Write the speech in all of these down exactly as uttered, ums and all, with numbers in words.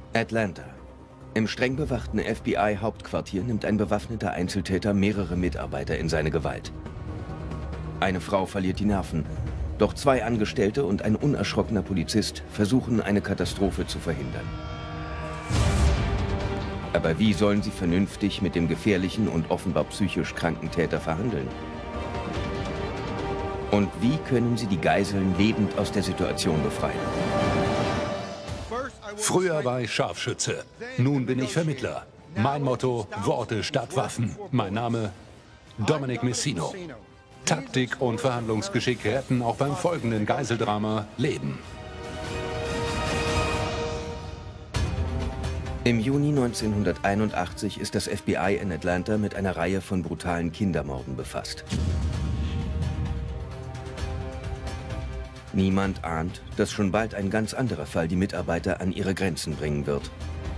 Atlanta. Im streng bewachten F B I-Hauptquartier nimmt ein bewaffneter Einzeltäter mehrere Mitarbeiter in seine Gewalt. Eine Frau verliert die Nerven, doch zwei Angestellte und ein unerschrockener Polizist versuchen, eine Katastrophe zu verhindern. Aber wie sollen sie vernünftig mit dem gefährlichen und offenbar psychisch kranken Täter verhandeln? Und wie können sie die Geiseln lebend aus der Situation befreien? Früher war ich Scharfschütze, nun bin ich Vermittler. Mein Motto, Worte statt Waffen. Mein Name, Dominic Messino. Taktik und Verhandlungsgeschick retten auch beim folgenden Geiseldrama Leben. Im Juni neunzehnhunderteinundachtzig ist das F B I in Atlanta mit einer Reihe von brutalen Kindermorden befasst. Niemand ahnt, dass schon bald ein ganz anderer Fall die Mitarbeiter an ihre Grenzen bringen wird.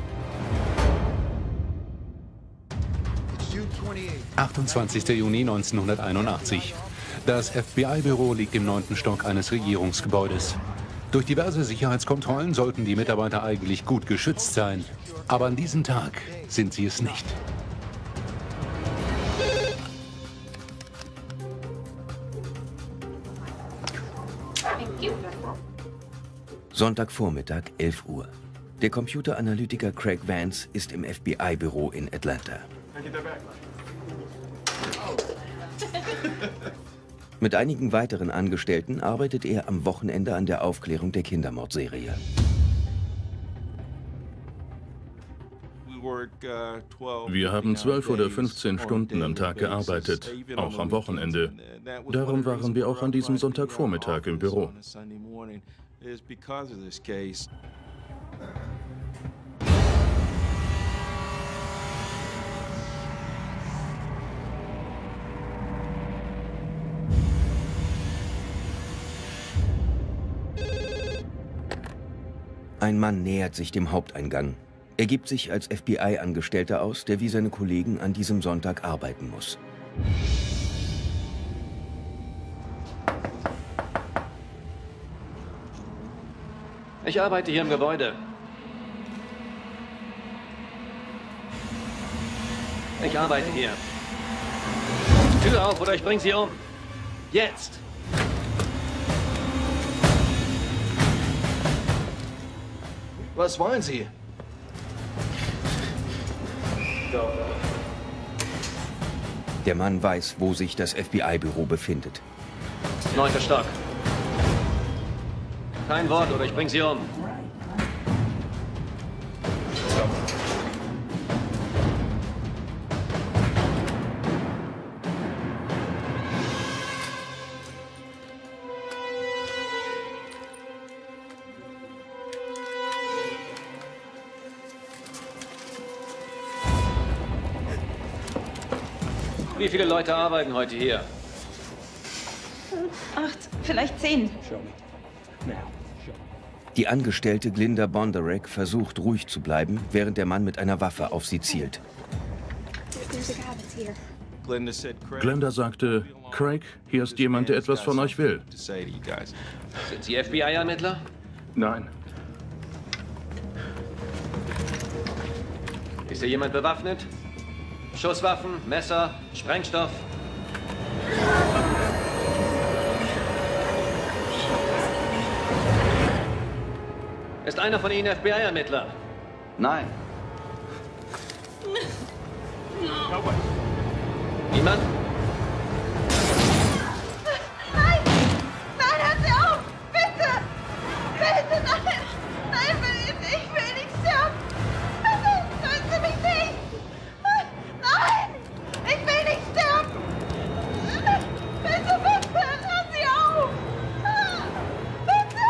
achtundzwanzigster Juni neunzehnhunderteinundachtzig. Das F B I-Büro liegt im neunten Stock eines Regierungsgebäudes. Durch diverse Sicherheitskontrollen sollten die Mitarbeiter eigentlich gut geschützt sein. Aber an diesem Tag sind sie es nicht. Sonntagvormittag, elf Uhr. Der Computeranalytiker Craig Vance ist im F B I-Büro in Atlanta. Mit einigen weiteren Angestellten arbeitet er am Wochenende an der Aufklärung der Kindermordserie. Wir haben zwölf oder fünfzehn Stunden am Tag gearbeitet, auch am Wochenende. Darum waren wir auch an diesem Sonntagvormittag im Büro. Ein Mann nähert sich dem Haupteingang. Er gibt sich als F B I-Angestellter aus, der wie seine Kollegen an diesem Sonntag arbeiten muss. Ich arbeite hier im Gebäude. Ich arbeite hier. Tür auf oder ich bring Sie um. Jetzt! Was wollen Sie? Der Mann weiß, wo sich das F B I-Büro befindet. Neunter Stock. Kein Wort oder ich bring Sie um. Wie viele Leute arbeiten heute hier? Acht, vielleicht zehn. Die Angestellte Glinda Bondarek versucht, ruhig zu bleiben, während der Mann mit einer Waffe auf sie zielt. Glenda sagte, Craig, hier ist jemand, der etwas von euch will. Sind Sie F B I-Ermittler? Nein. Ist hier jemand bewaffnet? Schusswaffen, Messer, Sprengstoff? Ist einer von Ihnen F B I-Ermittler? Nein. Niemand? Nein! Nein, hören Sie auf! Bitte! Bitte, nein! Nein, ich, ich will nicht sterben! Bitte, töten Sie mich nicht! Nein! Ich will nicht sterben! Bitte, bitte! Hören Sie auf! Bitte!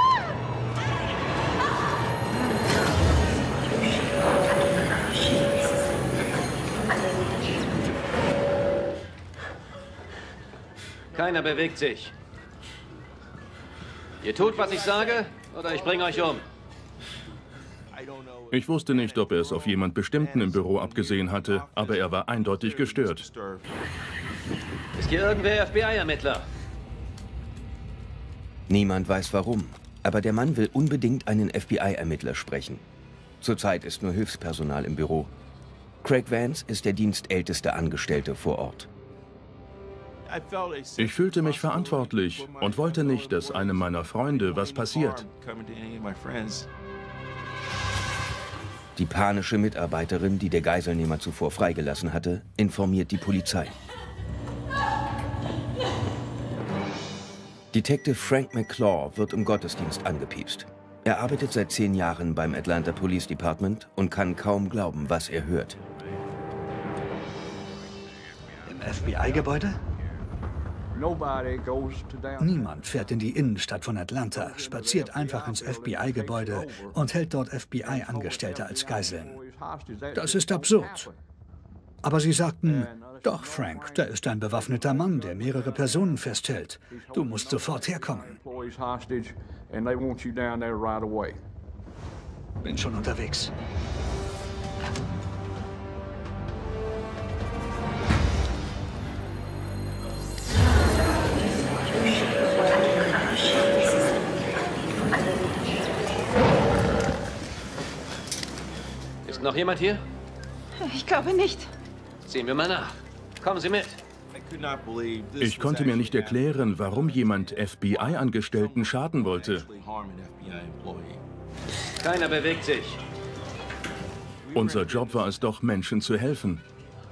Keiner bewegt sich. Ihr tut, was ich sage, oder ich bringe euch um. Ich wusste nicht, ob er es auf jemand Bestimmten im Büro abgesehen hatte, aber er war eindeutig gestört. Ist hier irgendwer F B I-Ermittler? Niemand weiß warum, aber der Mann will unbedingt einen F B I-Ermittler sprechen. Zurzeit ist nur Hilfspersonal im Büro. Craig Vance ist der dienstälteste Angestellte vor Ort. Ich fühlte mich verantwortlich und wollte nicht, dass einem meiner Freunde was passiert. Die panische Mitarbeiterin, die der Geiselnehmer zuvor freigelassen hatte, informiert die Polizei. Detective Frank McClaw wird im Gottesdienst angepiepst. Er arbeitet seit zehn Jahren beim Atlanta Police Department und kann kaum glauben, was er hört. Im F B I-Gebäude? Niemand fährt in die Innenstadt von Atlanta, spaziert einfach ins F B I-Gebäude und hält dort F B I-Angestellte als Geiseln. Das ist absurd. Aber sie sagten, doch, Frank, da ist ein bewaffneter Mann, der mehrere Personen festhält. Du musst sofort herkommen. Bin schon unterwegs. Ist noch jemand hier? Ich glaube nicht. Sehen wir mal nach. Kommen Sie mit. Ich konnte mir nicht erklären, warum jemand F B I-Angestellten schaden wollte. Keiner bewegt sich. Unser Job war es doch, Menschen zu helfen.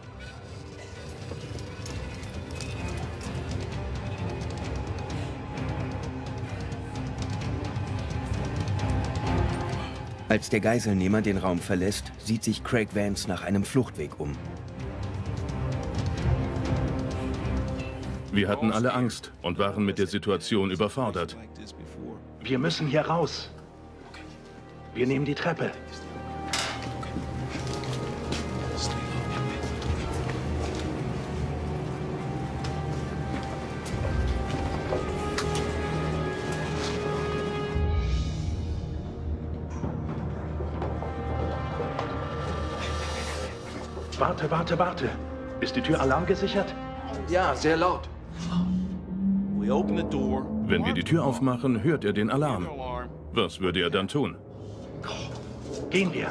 Als der Geiselnehmer den Raum verlässt, sieht sich Craig Vance nach einem Fluchtweg um. Wir hatten alle Angst und waren mit der Situation überfordert. Wir müssen hier raus. Wir nehmen die Treppe. Warte, warte, warte. Ist die Tür alarmgesichert? Ja, sehr laut. Wenn wir die Tür aufmachen, hört er den Alarm. Was würde er dann tun? Gehen wir.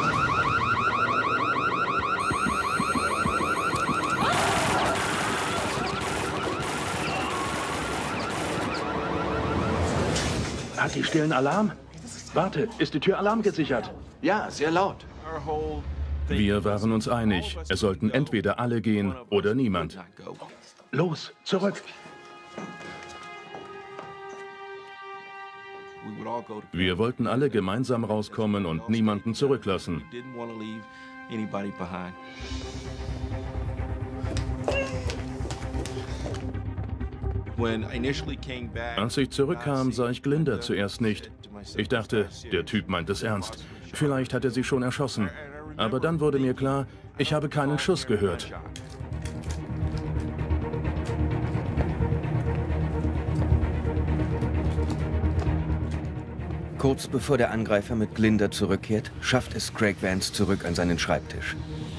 Hat die stillen Alarm? Warte, ist die Tür alarmgesichert? Ja, sehr laut. Wir waren uns einig, es sollten entweder alle gehen oder niemand. Los, zurück. Wir wollten alle gemeinsam rauskommen und niemanden zurücklassen. Als ich zurückkam, sah ich Glinda zuerst nicht. Ich dachte, der Typ meint es ernst. Vielleicht hat er sie schon erschossen. Aber dann wurde mir klar, ich habe keinen Schuss gehört. Kurz bevor der Angreifer mit Glinda zurückkehrt, schafft es Craig Vance zurück an seinen Schreibtisch.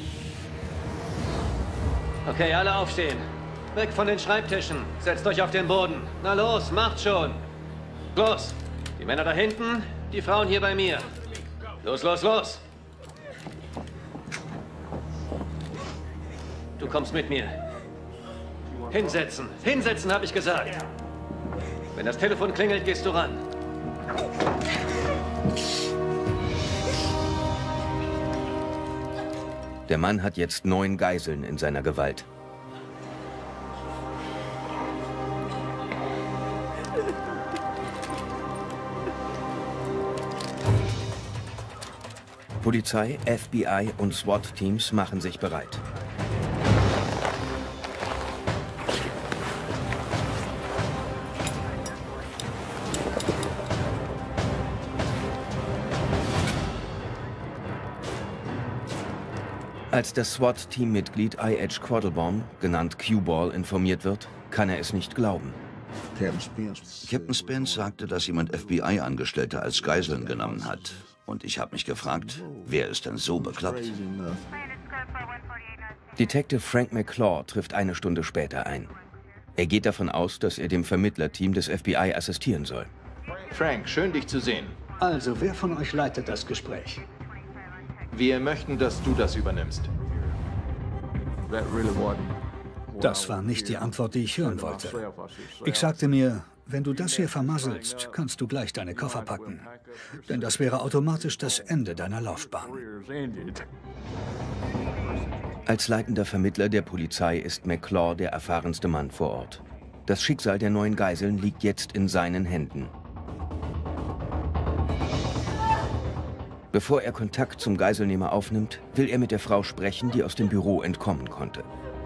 Okay, alle aufstehen. Weg von den Schreibtischen. Setzt euch auf den Boden. Na los, macht schon. Los. Die Männer da hinten, die Frauen hier bei mir. Los, los, los. Du kommst mit mir. Hinsetzen. Hinsetzen, habe ich gesagt. Wenn das Telefon klingelt, gehst du ran. Der Mann hat jetzt neun Geiseln in seiner Gewalt. Polizei, F B I und SWAT-Teams machen sich bereit. Als das SWAT-Team-Mitglied I H Quattlebaum, genannt Q-Ball, informiert wird, kann er es nicht glauben. Captain Spence sagte, dass jemand F B I-Angestellte als Geiseln genommen hat. Und ich habe mich gefragt, wer ist denn so bekloppt? Detective Frank McClaw trifft eine Stunde später ein. Er geht davon aus, dass er dem Vermittlerteam des F B I assistieren soll. Frank, schön dich zu sehen. Also, wer von euch leitet das Gespräch? Wir möchten, dass du das übernimmst. Das war nicht die Antwort, die ich hören wollte. Ich sagte mir, wenn du das hier vermasselst, kannst du gleich deine Koffer packen. Denn das wäre automatisch das Ende deiner Laufbahn. Als leitender Vermittler der Polizei ist McClure der erfahrenste Mann vor Ort. Das Schicksal der neuen Geiseln liegt jetzt in seinen Händen. Bevor er Kontakt zum Geiselnehmer aufnimmt, will er mit der Frau sprechen, die aus dem Büro entkommen konnte.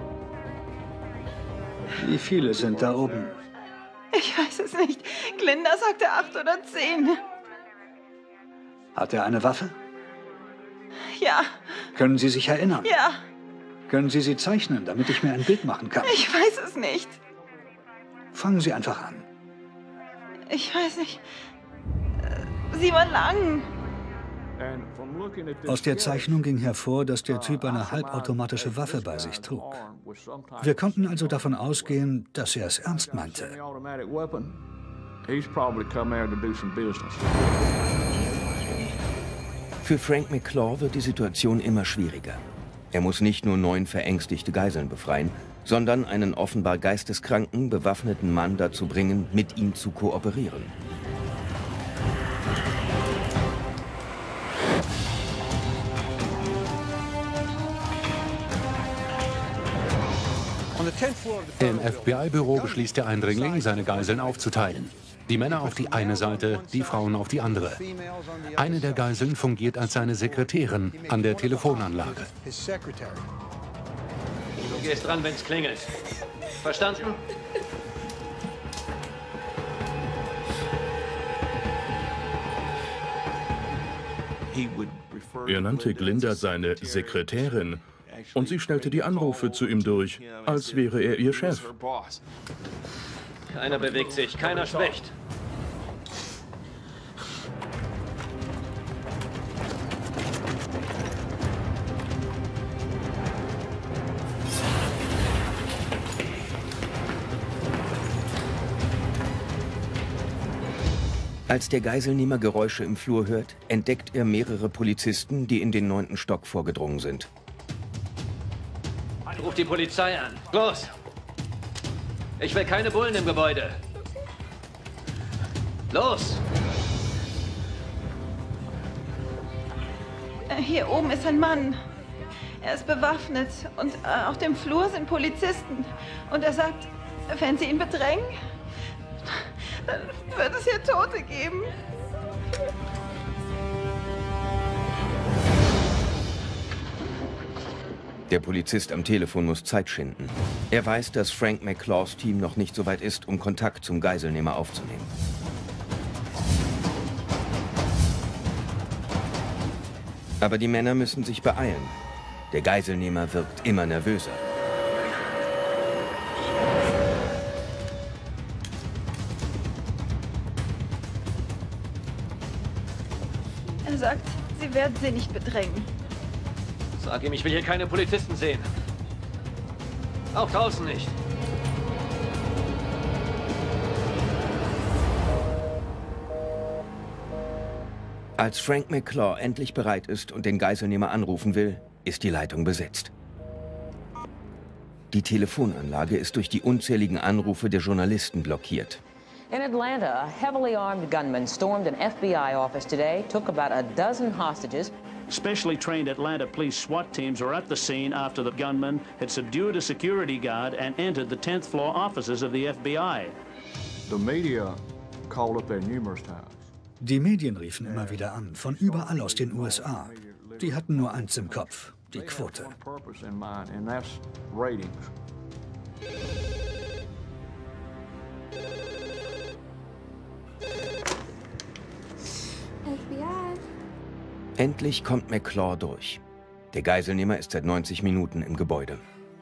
Wie viele sind da oben? Ich weiß es nicht. Glinda sagte acht oder zehn. Hat er eine Waffe? Ja. Können Sie sich erinnern? Ja. Können Sie sie zeichnen, damit ich mir ein Bild machen kann? Ich weiß es nicht. Fangen Sie einfach an. Ich weiß nicht. Sie war lang. Aus der Zeichnung ging hervor, dass der Typ eine halbautomatische Waffe bei sich trug. Wir konnten also davon ausgehen, dass er es ernst meinte. Für Frank McClure wird die Situation immer schwieriger. Er muss nicht nur neun verängstigte Geiseln befreien, sondern einen offenbar geisteskranken, bewaffneten Mann dazu bringen, mit ihm zu kooperieren. Im F B I-Büro beschließt der Eindringling, seine Geiseln aufzuteilen. Die Männer auf die eine Seite, die Frauen auf die andere. Eine der Geiseln fungiert als seine Sekretärin an der Telefonanlage. Du gehst ran, wenn's klingelt. Verstanden? Er nannte Glinda seine Sekretärin und sie stellte die Anrufe zu ihm durch, als wäre er ihr Chef. Keiner bewegt sich, keiner spricht. Als der Geiselnehmer Geräusche im Flur hört, entdeckt er mehrere Polizisten, die in den neunten Stock vorgedrungen sind. Ruf die Polizei an. Los! Ich will keine Bullen im Gebäude. Los! Hier oben ist ein Mann. Er ist bewaffnet und äh, auf dem Flur sind Polizisten. Und er sagt, wenn sie ihn bedrängen, dann wird es hier Tote geben. Der Polizist am Telefon muss Zeit schinden. Er weiß, dass Frank McClures Team noch nicht so weit ist, um Kontakt zum Geiselnehmer aufzunehmen. Aber die Männer müssen sich beeilen. Der Geiselnehmer wirkt immer nervöser. Er sagt, sie werden sie nicht bedrängen. Sag ihm, ich will hier keine Polizisten sehen. Auch draußen nicht. Als Frank McClure endlich bereit ist und den Geiselnehmer anrufen will, ist die Leitung besetzt. Die Telefonanlage ist durch die unzähligen Anrufe der Journalisten blockiert. In Atlanta, a heavily armed gunman stormed an F B I office today, took about a dozen hostages. Specially trained Atlanta police SWAT teams were at the scene after the gunman had subdued a security guard and entered the tenth floor offices of the F B I. The media called up there numerous times. Die Medien riefen immer wieder an, von überall aus den U S A. Die hatten nur eins im Kopf, die Quote. Endlich kommt McClure durch. Der Geiselnehmer ist seit neunzig Minuten im Gebäude.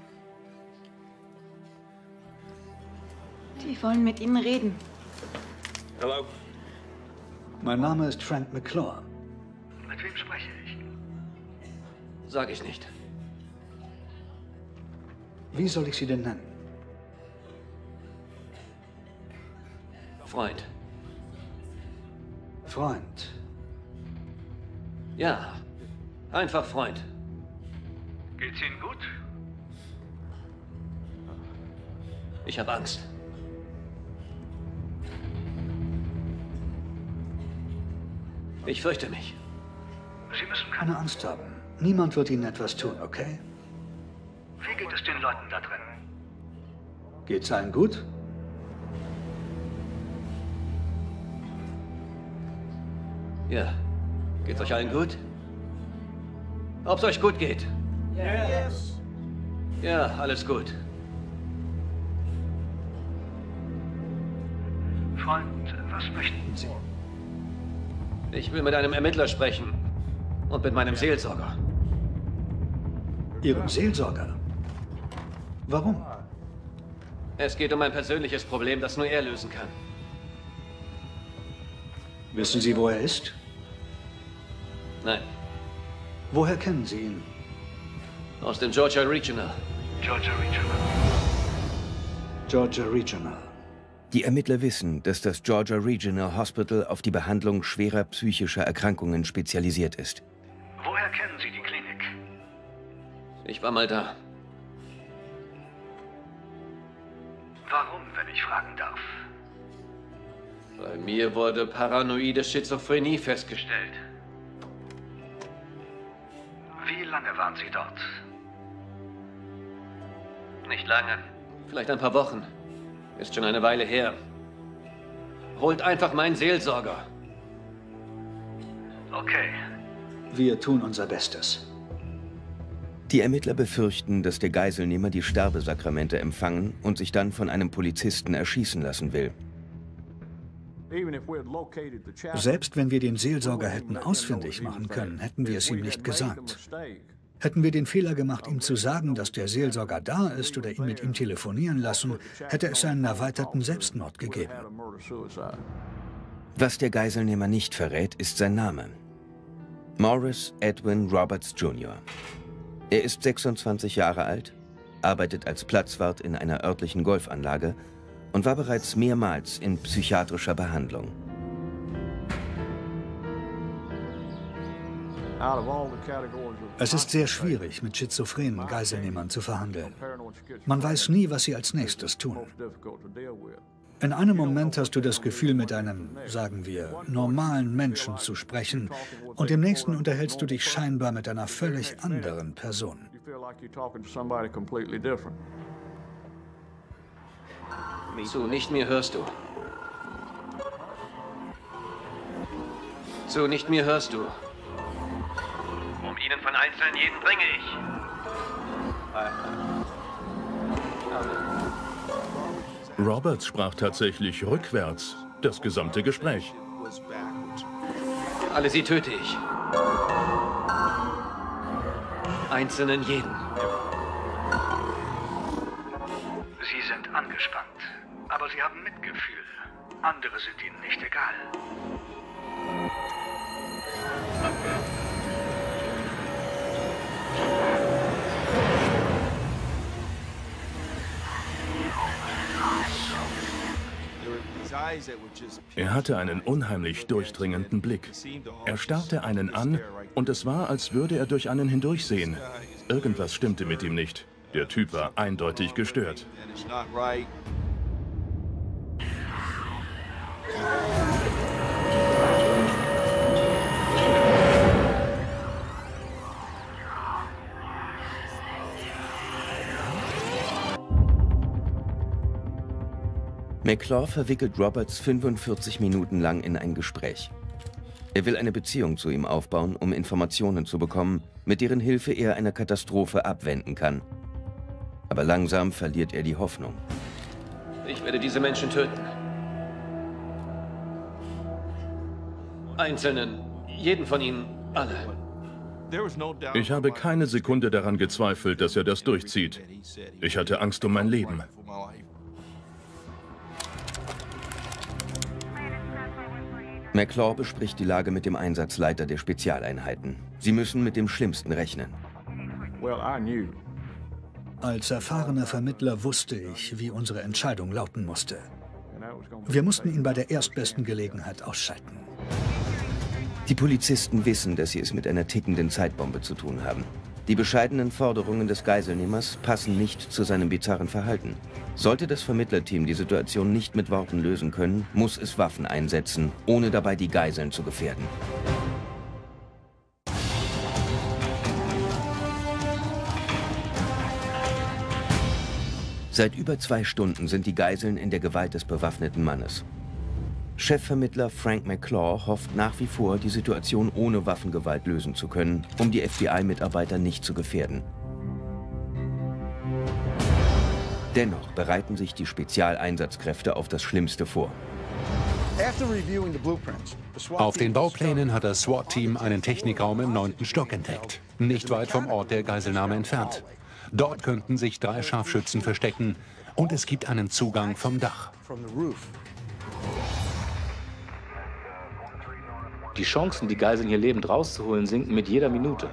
Die wollen mit Ihnen reden. Hallo. Mein Name ist Frank McClure. Mit wem spreche ich? Sag ich nicht. Wie soll ich Sie denn nennen? Freund. Freund. Ja. Einfach Freund. Geht's Ihnen gut? Ich habe Angst. Ich fürchte mich. Sie müssen keine Angst haben. Niemand wird Ihnen etwas tun, okay? Wie geht es den Leuten da drin? Geht's allen gut? Ja. Geht's euch allen gut? Ob's euch gut geht? Yes. Ja, alles gut. Freund, was möchten Sie? Ich will mit einem Ermittler sprechen. Und mit meinem Seelsorger. Ihrem Seelsorger? Warum? Es geht um ein persönliches Problem, das nur er lösen kann. Wissen Sie, wo er ist? Nein. Woher kennen Sie ihn? Aus dem Georgia Regional. Georgia Regional. Georgia Regional. Die Ermittler wissen, dass das Georgia Regional Hospital auf die Behandlung schwerer psychischer Erkrankungen spezialisiert ist. Woher kennen Sie die Klinik? Ich war mal da. Warum, wenn ich fragen darf? Bei mir wurde paranoide Schizophrenie festgestellt. Wie lange waren Sie dort? Nicht lange. Vielleicht ein paar Wochen. Ist schon eine Weile her. Holt einfach meinen Seelsorger. Okay. Wir tun unser Bestes. Die Ermittler befürchten, dass der Geiselnehmer die Sterbesakramente empfangen und sich dann von einem Polizisten erschießen lassen will. Selbst wenn wir den Seelsorger hätten ausfindig machen können, hätten wir es ihm nicht gesagt. Hätten wir den Fehler gemacht, ihm zu sagen, dass der Seelsorger da ist oder ihn mit ihm telefonieren lassen, hätte es einen erweiterten Selbstmord gegeben. Was der Geiselnehmer nicht verrät, ist sein Name. Morris Edwin Roberts Junior Er ist sechsundzwanzig Jahre alt, arbeitet als Platzwart in einer örtlichen Golfanlage und war bereits mehrmals in psychiatrischer Behandlung. Es ist sehr schwierig, mit schizophrenen Geiselnehmern zu verhandeln. Man weiß nie, was sie als nächstes tun. In einem Moment hast du das Gefühl, mit einem, sagen wir, normalen Menschen zu sprechen, und im nächsten unterhältst du dich scheinbar mit einer völlig anderen Person. Zu nicht mir hörst du. Zu nicht mir hörst du. Um ihnen von Einzelnen jeden bringe ich. Roberts sprach tatsächlich rückwärts, das gesamte Gespräch. Alle sie töte ich. Einzelnen jeden. Sie sind angespannt, aber Sie haben Mitgefühl. Andere sind Ihnen nicht egal. Er hatte einen unheimlich durchdringenden Blick. Er starrte einen an und es war, als würde er durch einen hindurchsehen. Irgendwas stimmte mit ihm nicht. Der Typ war eindeutig gestört. McClure verwickelt Roberts fünfundvierzig Minuten lang in ein Gespräch. Er will eine Beziehung zu ihm aufbauen, um Informationen zu bekommen, mit deren Hilfe er eine Katastrophe abwenden kann. Aber langsam verliert er die Hoffnung. Ich werde diese Menschen töten. Einzelnen, jeden von ihnen, alle. Ich habe keine Sekunde daran gezweifelt, dass er das durchzieht. Ich hatte Angst um mein Leben. McClure bespricht die Lage mit dem Einsatzleiter der Spezialeinheiten. Sie müssen mit dem Schlimmsten rechnen. Als erfahrener Vermittler wusste ich, wie unsere Entscheidung lauten musste. Wir mussten ihn bei der erstbesten Gelegenheit ausschalten. Die Polizisten wissen, dass sie es mit einer tickenden Zeitbombe zu tun haben. Die bescheidenen Forderungen des Geiselnehmers passen nicht zu seinem bizarren Verhalten. Sollte das Vermittlerteam die Situation nicht mit Worten lösen können, muss es Waffen einsetzen, ohne dabei die Geiseln zu gefährden. Seit über zwei Stunden sind die Geiseln in der Gewalt des bewaffneten Mannes. Chefvermittler Frank McClaw hofft nach wie vor, die Situation ohne Waffengewalt lösen zu können, um die F B I-Mitarbeiter nicht zu gefährden. Dennoch bereiten sich die Spezialeinsatzkräfte auf das Schlimmste vor. Auf den Bauplänen hat das SWAT-Team einen Technikraum im neunten Stock entdeckt, nicht weit vom Ort der Geiselnahme entfernt. Dort könnten sich drei Scharfschützen verstecken und es gibt einen Zugang vom Dach. Die Chancen, die Geiseln hier lebend rauszuholen, sinken mit jeder Minute.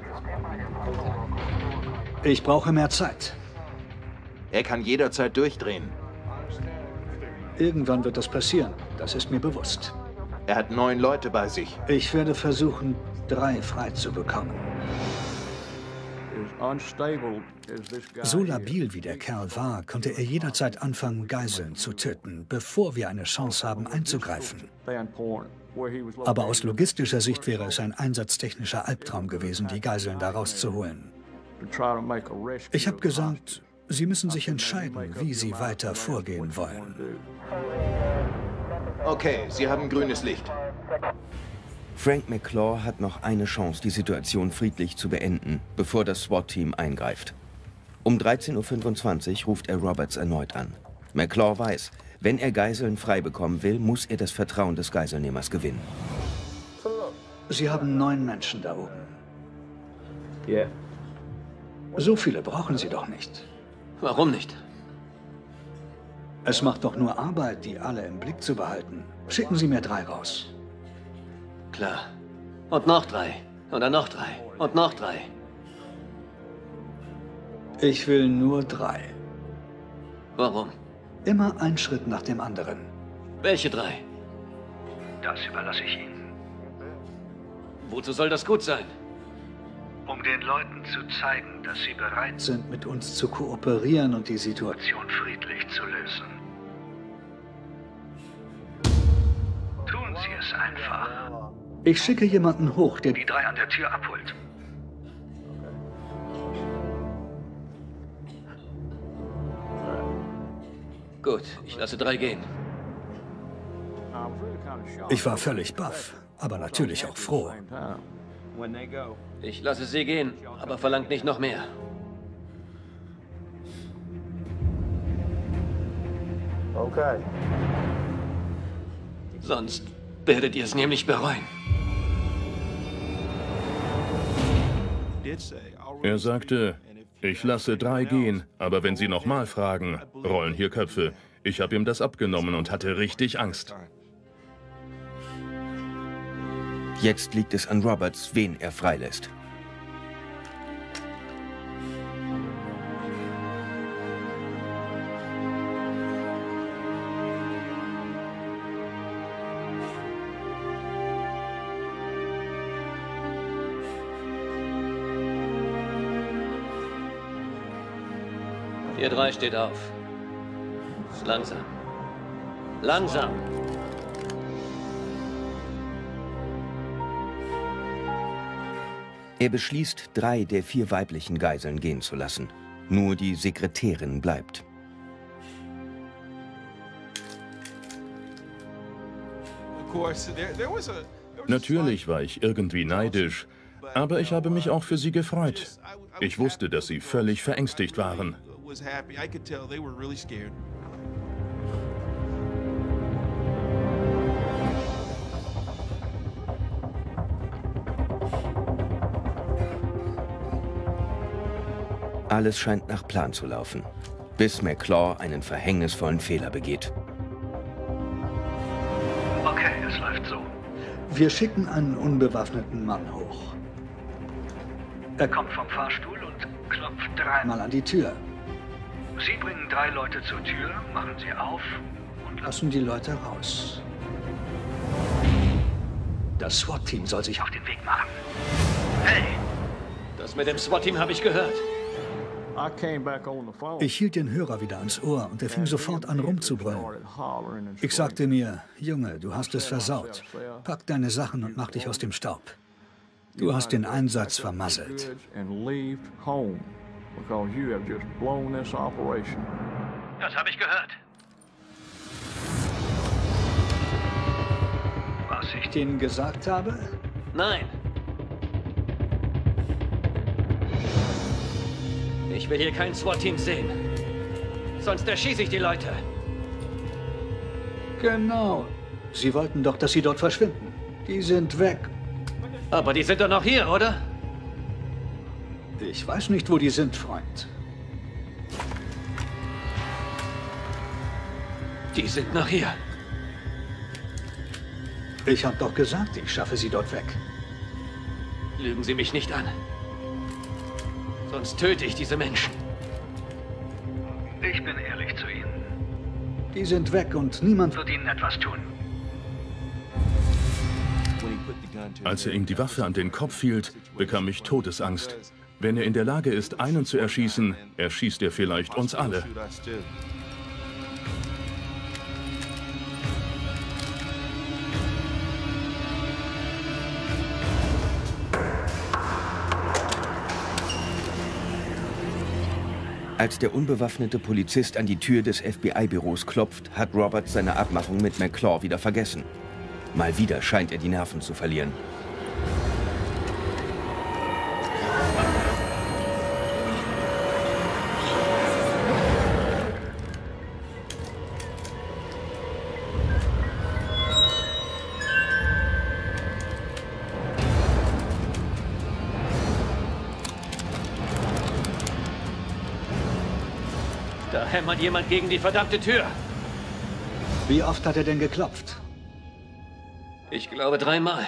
Ich brauche mehr Zeit. Er kann jederzeit durchdrehen. Irgendwann wird das passieren, das ist mir bewusst. Er hat neun Leute bei sich. Ich werde versuchen, drei frei zu bekommen. So labil wie der Kerl war, konnte er jederzeit anfangen, Geiseln zu töten, bevor wir eine Chance haben, einzugreifen. Aber aus logistischer Sicht wäre es ein einsatztechnischer Albtraum gewesen, die Geiseln da rauszuholen. Ich habe gesagt, Sie müssen sich entscheiden, wie Sie weiter vorgehen wollen. Okay, Sie haben grünes Licht. Frank McClaw hat noch eine Chance, die Situation friedlich zu beenden, bevor das SWAT-Team eingreift. Um dreizehn Uhr fünfundzwanzig ruft er Roberts erneut an. McClaw weiß, wenn er Geiseln frei bekommen will, muss er das Vertrauen des Geiselnehmers gewinnen. Sie haben neun Menschen da oben. Ja. Yeah. So viele brauchen Sie doch nicht. Warum nicht? Es macht doch nur Arbeit, die alle im Blick zu behalten. Schicken Sie mir drei raus. Klar. Und noch drei. Und dann noch drei. Und noch drei. Ich will nur drei. Warum? Immer ein Schritt nach dem anderen. Welche drei? Das überlasse ich Ihnen. Wozu soll das gut sein? Um den Leuten zu zeigen, dass sie bereit sind, mit uns zu kooperieren und die Situation friedlich zu lösen. Tun Sie es einfach. Ich schicke jemanden hoch, der die drei an der Tür abholt. Gut, ich lasse drei gehen. Ich war völlig baff, aber natürlich auch froh. Ich lasse sie gehen, aber verlangt nicht noch mehr. Okay. Sonst werdet ihr es nämlich bereuen. Er sagte, ich lasse drei gehen, aber wenn Sie nochmal fragen, rollen hier Köpfe. Ich habe ihm das abgenommen und hatte richtig Angst. Jetzt liegt es an Roberts, wen er freilässt. vier drei steht auf. Ist langsam. Langsam. Er beschließt, drei der vier weiblichen Geiseln gehen zu lassen. Nur die Sekretärin bleibt. Natürlich war ich irgendwie neidisch, aber ich habe mich auch für sie gefreut. Ich wusste, dass sie völlig verängstigt waren. Alles scheint nach Plan zu laufen, bis McClaw einen verhängnisvollen Fehler begeht. Okay, es läuft so. Wir schicken einen unbewaffneten Mann hoch. Er kommt vom Fahrstuhl und klopft dreimal an die Tür. Sie bringen drei Leute zur Tür, machen sie auf und lassen die Leute raus. Das SWAT-Team soll sich auf den Weg machen. Hey! Das mit dem SWAT-Team habe ich gehört. Ich hielt den Hörer wieder ans Ohr und er fing sofort an rumzubrüllen. Ich sagte mir, Junge, du hast es versaut. Pack deine Sachen und mach dich aus dem Staub. Du hast den Einsatz vermasselt. Das habe ich gehört. Was ich denen gesagt habe? Nein. Ich will hier kein SWAT-Team sehen. Sonst erschieße ich die Leute. Genau. Sie wollten doch, dass sie dort verschwinden. Die sind weg. Aber die sind doch noch hier, oder? Ich weiß nicht, wo die sind, Freund. Die sind noch hier. Ich hab doch gesagt, ich schaffe sie dort weg. Lügen Sie mich nicht an. Sonst töte ich diese Menschen. Ich bin ehrlich zu Ihnen. Die sind weg und niemand wird Ihnen etwas tun. Als er ihm die Waffe an den Kopf hielt, bekam ich Todesangst. Wenn er in der Lage ist, einen zu erschießen, erschießt er vielleicht uns alle. Als der unbewaffnete Polizist an die Tür des F B I-Büros klopft, hat Roberts seine Abmachung mit McClure wieder vergessen. Mal wieder scheint er die Nerven zu verlieren. Da hämmert jemand gegen die verdammte Tür. Wie oft hat er denn geklopft? Ich glaube dreimal.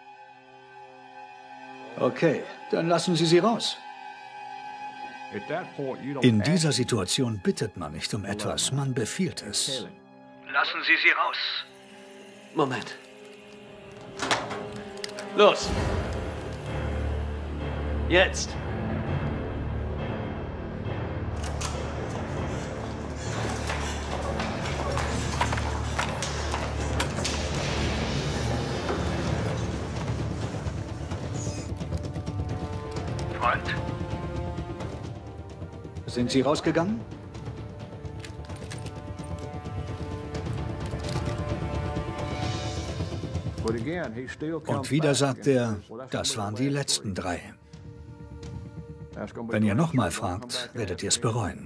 Okay, dann lassen Sie sie raus. In dieser Situation bittet man nicht um etwas, man befiehlt es. Lassen Sie sie raus. Moment. Los! Jetzt! Freund? Sind Sie rausgegangen? Und wieder sagt er, das waren die letzten drei. Wenn ihr nochmal fragt, werdet ihr es bereuen.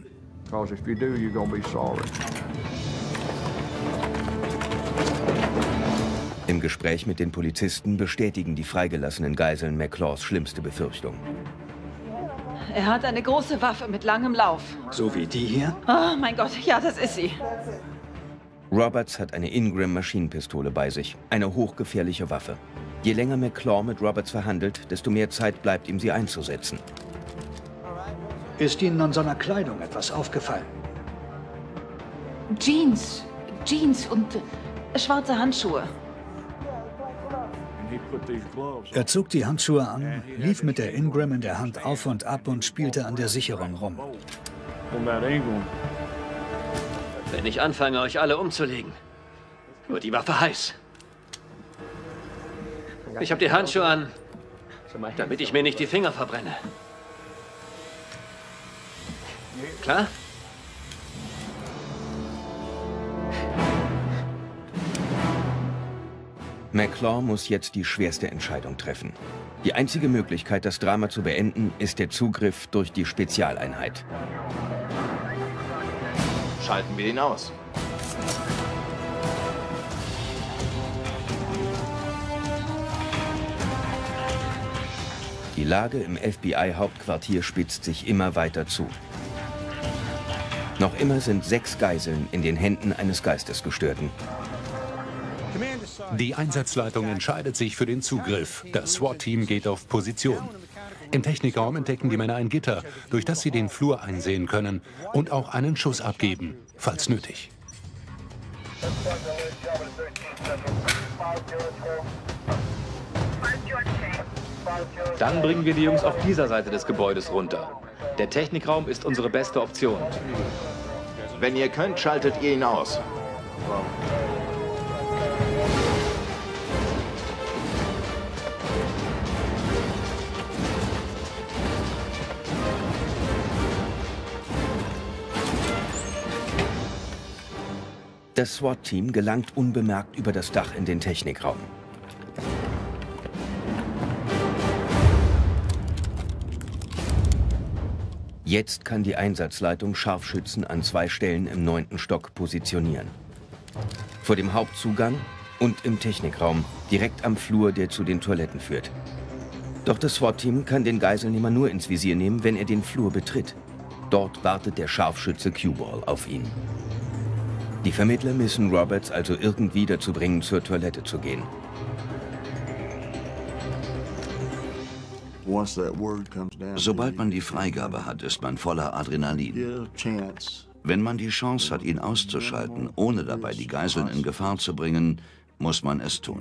Im Gespräch mit den Polizisten bestätigen die freigelassenen Geiseln McClures schlimmste Befürchtung. Er hat eine große Waffe mit langem Lauf. So wie die hier? Oh mein Gott, ja, das ist sie. Roberts hat eine Ingram-Maschinenpistole bei sich, eine hochgefährliche Waffe. Je länger McClure mit Roberts verhandelt, desto mehr Zeit bleibt ihm, sie einzusetzen. Ist Ihnen an seiner Kleidung etwas aufgefallen? Jeans, Jeans und schwarze Handschuhe. Er zog die Handschuhe an, lief mit der Ingram in der Hand auf und ab und spielte an der Sicherung rum. Wenn ich anfange, euch alle umzulegen, wird die Waffe heiß. Ich habe die Handschuhe an, damit ich mir nicht die Finger verbrenne. Klar? McClure muss jetzt die schwerste Entscheidung treffen. Die einzige Möglichkeit, das Drama zu beenden, ist der Zugriff durch die Spezialeinheit. Schalten wir ihn aus. Die Lage im F B I-Hauptquartier spitzt sich immer weiter zu. Noch immer sind sechs Geiseln in den Händen eines Geistesgestörten. Die Einsatzleitung entscheidet sich für den Zugriff. Das SWAT-Team geht auf Position. Im Technikraum entdecken die Männer ein Gitter, durch das sie den Flur einsehen können und auch einen Schuss abgeben, falls nötig. Dann bringen wir die Jungs auf dieser Seite des Gebäudes runter. Der Technikraum ist unsere beste Option. Wenn ihr könnt, schaltet ihr ihn aus. Das SWAT-Team gelangt unbemerkt über das Dach in den Technikraum. Jetzt kann die Einsatzleitung Scharfschützen an zwei Stellen im neunten Stock positionieren. Vor dem Hauptzugang und im Technikraum, direkt am Flur, der zu den Toiletten führt. Doch das SWAT-Team kann den Geiselnehmer nur ins Visier nehmen, wenn er den Flur betritt. Dort wartet der Scharfschütze Q-Ball auf ihn. Die Vermittler müssen Roberts also irgendwie dazu bringen, zur Toilette zu gehen. Sobald man die Freigabe hat, ist man voller Adrenalin. Wenn man die Chance hat, ihn auszuschalten, ohne dabei die Geiseln in Gefahr zu bringen, muss man es tun.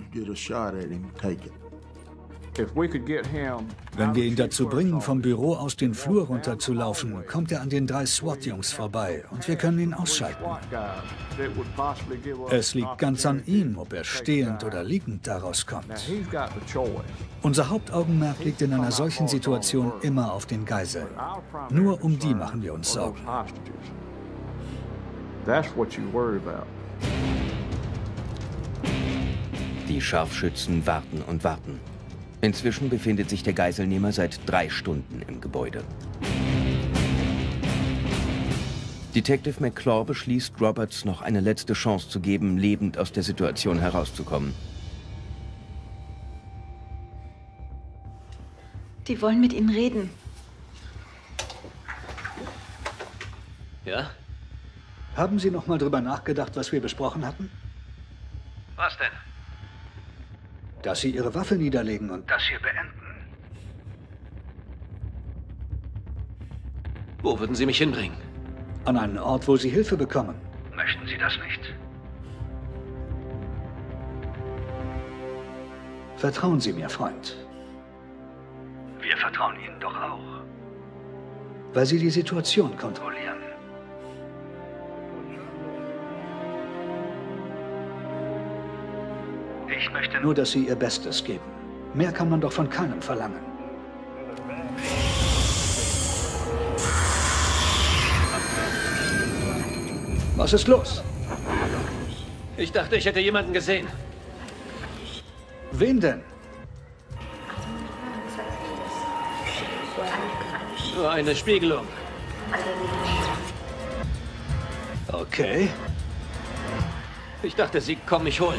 Wenn wir ihn dazu bringen, vom Büro aus den Flur runterzulaufen, kommt er an den drei SWAT-Jungs vorbei und wir können ihn ausschalten. Es liegt ganz an ihm, ob er stehend oder liegend daraus kommt. Unser Hauptaugenmerk liegt in einer solchen Situation immer auf den Geiseln. Nur um die machen wir uns Sorgen. Die Scharfschützen warten und warten. Inzwischen befindet sich der Geiselnehmer seit drei Stunden im Gebäude. Detective McClure beschließt, Roberts noch eine letzte Chance zu geben, lebend aus der Situation herauszukommen. Die wollen mit Ihnen reden. Ja? Haben Sie noch mal drüber nachgedacht, was wir besprochen hatten? Was denn? Dass Sie Ihre Waffe niederlegen und... Das hier beenden. Wo würden Sie mich hinbringen? An einen Ort, wo Sie Hilfe bekommen. Möchten Sie das nicht? Vertrauen Sie mir, Freund. Wir vertrauen Ihnen doch auch. Weil Sie die Situation kontrollieren. Ich möchte nur, dass Sie Ihr Bestes geben. Mehr kann man doch von keinem verlangen. Was ist los? Ich dachte, ich hätte jemanden gesehen. Wen denn? Nur eine Spiegelung. Okay. Ich dachte, Sie kommen mich holen.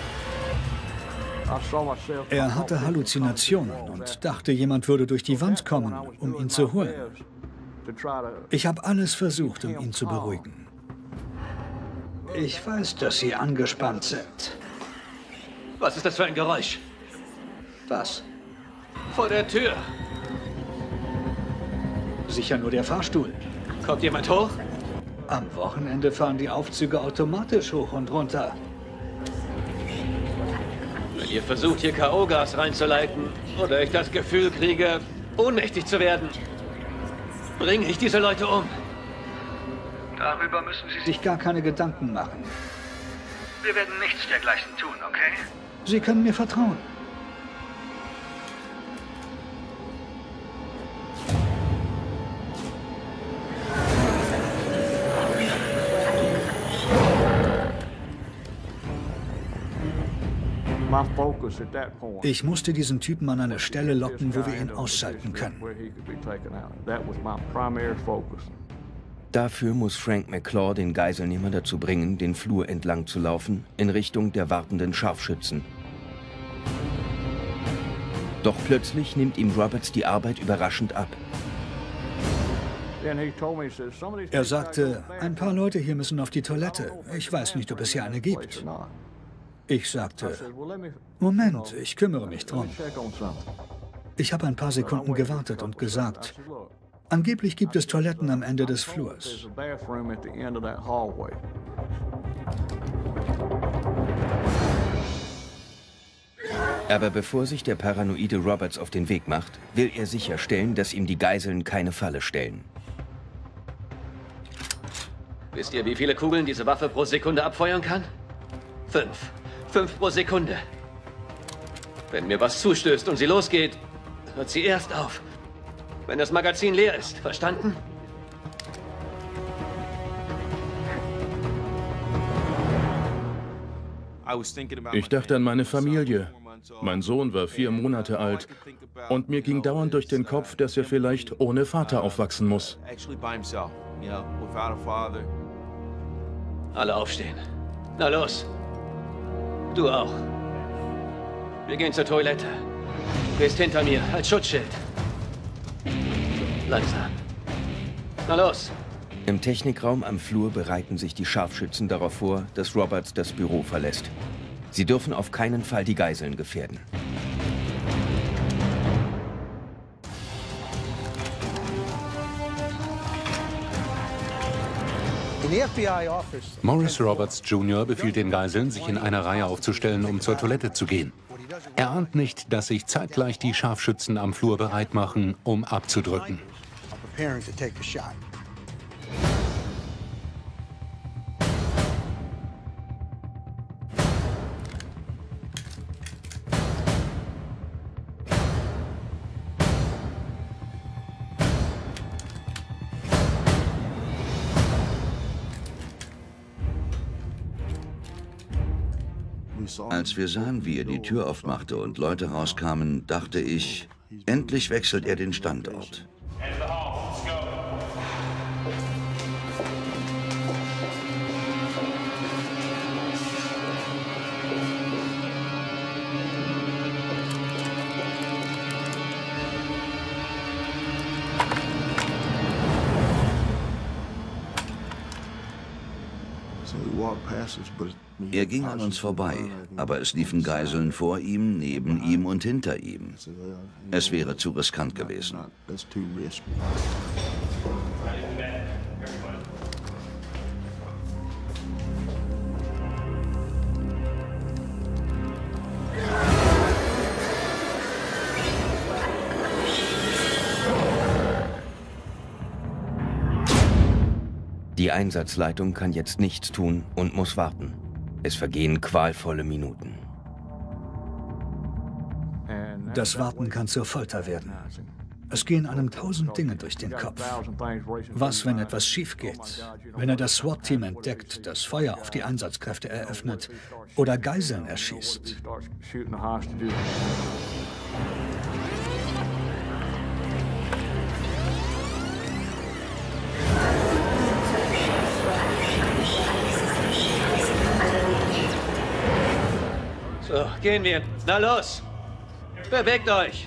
Er hatte Halluzinationen und dachte, jemand würde durch die Wand kommen, um ihn zu holen. Ich habe alles versucht, um ihn zu beruhigen. Ich weiß, dass Sie angespannt sind. Was ist das für ein Geräusch? Was? Vor der Tür. Sicher nur der Fahrstuhl. Kommt jemand hoch? Am Wochenende fahren die Aufzüge automatisch hoch und runter. Wenn ihr versucht, hier K O-Gas reinzuleiten oder ich das Gefühl kriege, ohnmächtig zu werden, bringe ich diese Leute um. Darüber müssen Sie sich gar keine Gedanken machen. Wir werden nichts dergleichen tun, okay? Sie können mir vertrauen. Ich musste diesen Typen an eine Stelle locken, wo wir ihn ausschalten können. Dafür muss Frank McClure den Geiselnehmer dazu bringen, den Flur entlang zu laufen, in Richtung der wartenden Scharfschützen. Doch plötzlich nimmt ihm Roberts die Arbeit überraschend ab. Er sagte, ein paar Leute hier müssen auf die Toilette. Ich weiß nicht, ob es hier eine gibt. Ich sagte, Moment, ich kümmere mich drum. Ich habe ein paar Sekunden gewartet und gesagt, angeblich gibt es Toiletten am Ende des Flurs. Aber bevor sich der paranoide Roberts auf den Weg macht, will er sicherstellen, dass ihm die Geiseln keine Falle stellen. Wisst ihr, wie viele Kugeln diese Waffe pro Sekunde abfeuern kann? Fünf. Fünf pro Sekunde. Wenn mir was zustößt und sie losgeht, hört sie erst auf. Wenn das Magazin leer ist. Verstanden? Ich dachte an meine Familie. Mein Sohn war vier Monate alt und mir ging dauernd durch den Kopf, dass er vielleicht ohne Vater aufwachsen muss. Alle aufstehen. Na los. Du auch. Wir gehen zur Toilette. Du gehst hinter mir als Schutzschild. Langsam. Na los. Im Technikraum am Flur bereiten sich die Scharfschützen darauf vor, dass Roberts das Büro verlässt. Sie dürfen auf keinen Fall die Geiseln gefährden. Maurice Roberts Junior befiehlt den Geiseln, sich in einer Reihe aufzustellen, um zur Toilette zu gehen. Er ahnt nicht, dass sich zeitgleich die Scharfschützen am Flur bereit machen, um abzudrücken. Als wir sahen, wie er die Tür aufmachte und Leute rauskamen, dachte ich, endlich wechselt er den Standort. Er ging an uns vorbei, aber es liefen Geiseln vor ihm, neben ihm und hinter ihm. Es wäre zu riskant gewesen. Die Einsatzleitung kann jetzt nichts tun und muss warten. Es vergehen qualvolle Minuten. Das Warten kann zur Folter werden. Es gehen einem tausend Dinge durch den Kopf. Was, wenn etwas schief geht? Wenn er das SWAT-Team entdeckt, das Feuer auf die Einsatzkräfte eröffnet oder Geiseln erschießt? So, gehen wir. Na los! Bewegt euch!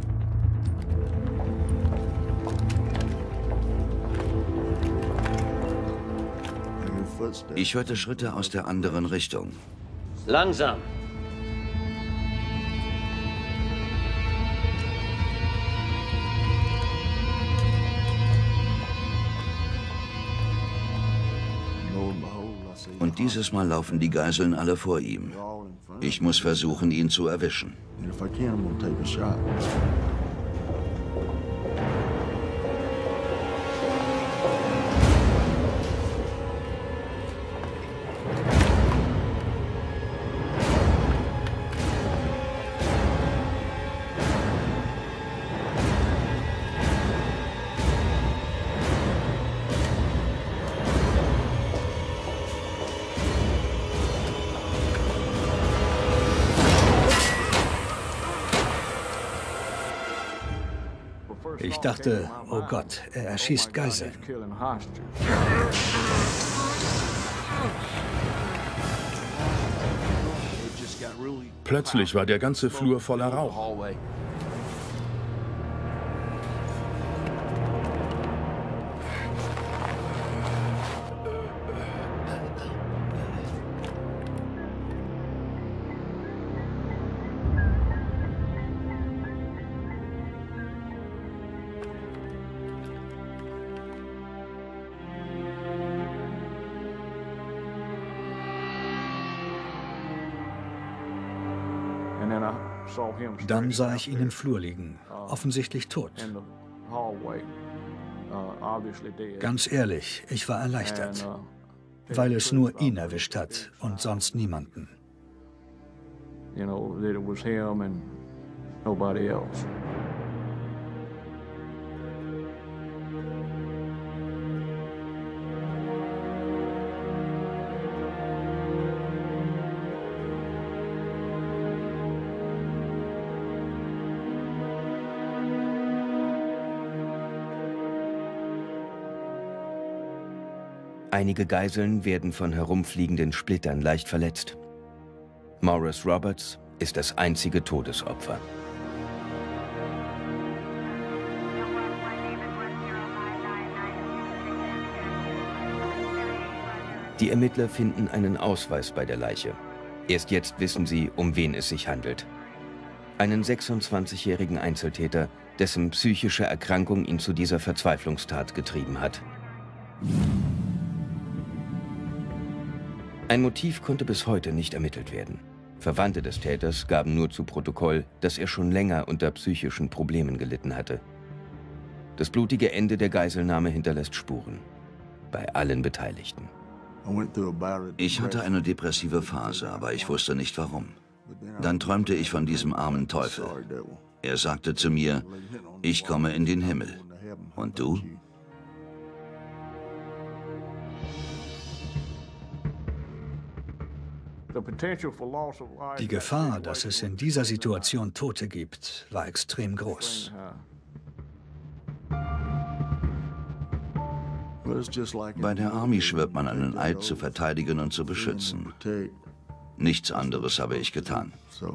Ich hörte Schritte aus der anderen Richtung. Langsam! Und dieses Mal laufen die Geiseln alle vor ihm. Ich muss versuchen, ihn zu erwischen. Ich dachte, oh Gott, er erschießt Geiseln. Plötzlich war der ganze Flur voller Rauch. Dann sah ich ihn im Flur liegen, offensichtlich tot. Ganz ehrlich, ich war erleichtert, weil es nur ihn erwischt hat und sonst niemanden. You know, that it was him and nobody else. Einige Geiseln werden von herumfliegenden Splittern leicht verletzt. Maurice Roberts ist das einzige Todesopfer. Die Ermittler finden einen Ausweis bei der Leiche. Erst jetzt wissen sie, um wen es sich handelt. Einen sechsundzwanzigjährigen Einzeltäter, dessen psychische Erkrankung ihn zu dieser Verzweiflungstat getrieben hat. Ein Motiv konnte bis heute nicht ermittelt werden. Verwandte des Täters gaben nur zu Protokoll, dass er schon länger unter psychischen Problemen gelitten hatte. Das blutige Ende der Geiselnahme hinterlässt Spuren. Bei allen Beteiligten. Ich hatte eine depressive Phase, aber ich wusste nicht warum. Dann träumte ich von diesem armen Teufel. Er sagte zu mir, ich komme in den Himmel. Und du? Die Gefahr, dass es in dieser Situation Tote gibt, war extrem groß. Bei der Army schwört man einen Eid, zu verteidigen und zu beschützen. Nichts anderes habe ich getan.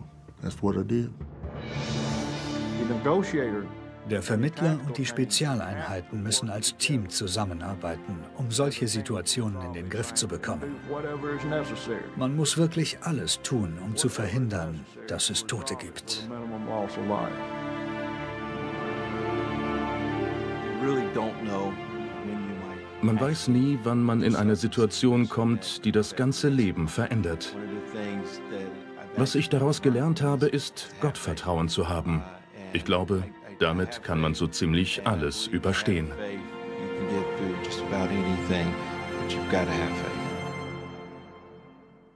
Der Vermittler und die Spezialeinheiten müssen als Team zusammenarbeiten, um solche Situationen in den Griff zu bekommen. Man muss wirklich alles tun, um zu verhindern, dass es Tote gibt. Man weiß nie, wann man in eine Situation kommt, die das ganze Leben verändert. Was ich daraus gelernt habe, ist, Gottvertrauen zu haben. Ich glaube, damit kann man so ziemlich alles überstehen. You can get through just about anything, but you've got to have faith.